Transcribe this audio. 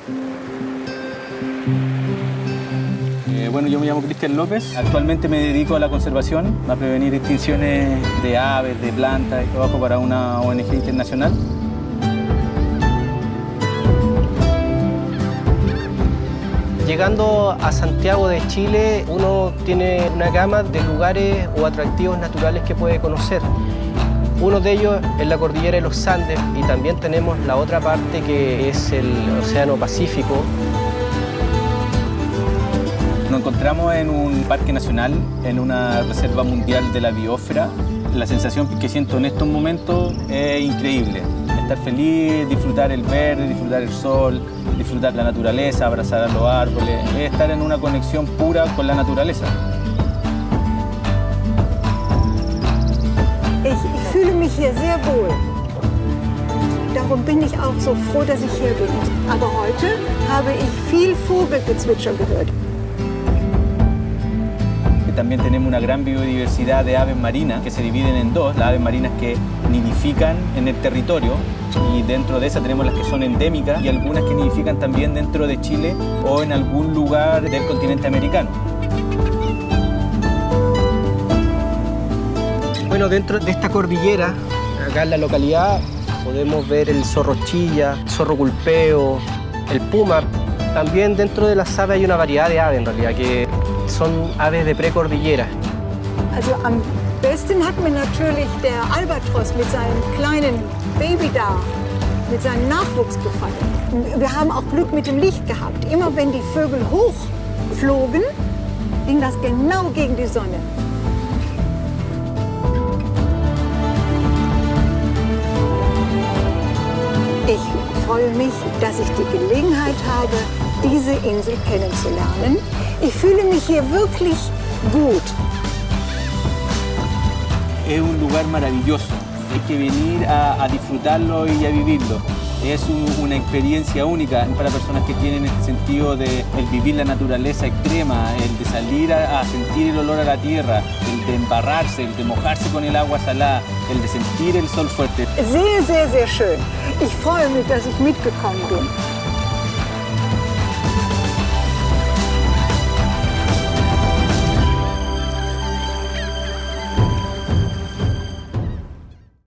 Bueno, yo me llamo Cristian López. Actualmente me dedico a la conservación, a prevenir extinciones de aves, de plantas. Trabajo para una ONG internacional. Llegando a Santiago de Chile, uno tiene una gama de lugares o atractivos naturales que puede conocer. Uno de ellos es la cordillera de los Andes y también tenemos la otra parte que es el Océano Pacífico. Nos encontramos en un parque nacional, en una reserva mundial de la biosfera. La sensación que siento en estos momentos es increíble. Estar feliz, disfrutar el verde, disfrutar el sol, disfrutar la naturaleza, abrazar a los árboles, es estar en una conexión pura con la naturaleza. Ich fühle mich hier sehr wohl. Darum bin ich auch so froh, dass ich hier bin. Aber heute habe ich viel Vogelgezwitscher gehört. También tenemos una gran biodiversidad de aves marinas que se dividen en dos, las aves marinas que nidifican en el territorio y dentro de esas tenemos las que son endémicas y algunas que nidifican también dentro de Chile o en algún lugar del continente americano. Bueno, dentro de esta cordillera, acá en la localidad, podemos ver el zorro chilla, el zorro culpeo, el puma. También dentro de las aves hay una variedad de aves en realidad que son aves de precordillera. Also am besten hat mir natürlich der Albatros mit seinem kleinen Baby da, mit seinem Nachwuchs gefallen. Wir haben auch Glück mit dem Licht gehabt. Immer wenn die Vögel hochflogen, ging das genau gegen die Sonne. Ich freue mich, dass ich die Gelegenheit habe, diese Insel kennenzulernen. Ich fühle mich hier wirklich gut. Es un lugar maravilloso. Hay que venir a disfrutarlo y a vivirlo. Es una experiencia única para personas que tienen este sentido de el vivir la naturaleza extrema, el de salir a sentir el olor a la tierra, el de embarrarse, el de mojarse con el agua salada, el de sentir el sol fuerte. Sehr, sehr, sehr schön. Ich freue mich, dass ich mitgekommen bin.